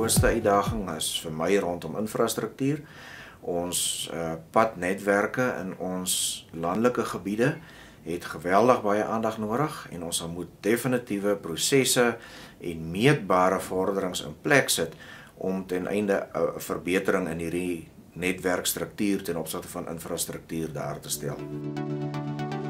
grootste uitdaging is vir my rondom infrastruktuur. Ons padnetwerke in ons landelike gebiede het geweldig baie aandag nodig en ons moet definitiewe prosesse en meetbare vorderings in plek sit om ten einde 'n verbetering in hierdie netwerkstruktuur ten opsigte van infrastruktuur daar te stel.